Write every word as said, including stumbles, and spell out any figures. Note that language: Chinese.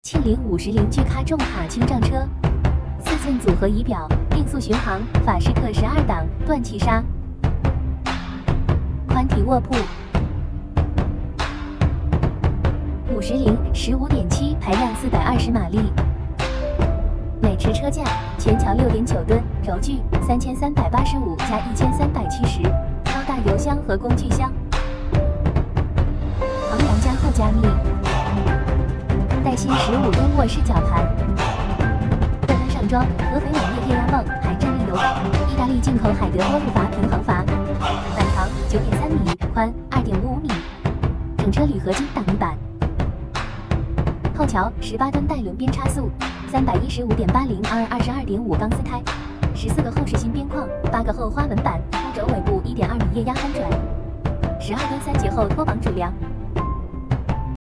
庆铃五十铃巨咖重卡轻账车，四件组合仪表，定速巡航，法式克十二档，断气刹，宽体卧铺。五十铃 十五点七 排量四百二十马力。美驰车架，全桥 六点九吨，轴距三千三百八十五加一千三百七十，超大油箱和工具箱。横梁加厚加密。带新十五吨卧式绞盘，客单上装合肥网页液压泵，还站立油缸，意大利进口海德多路阀平衡阀，板长 九点三米，宽 二点五五米，整车铝合金挡泥板。后桥十八吨带轮边差速， 三百一十五点八零 R 二十二点五钢丝胎，十四个后视新边框，八个后花纹板，凸轴尾部一点二米液压翻转，十二吨三节后拖绑主梁。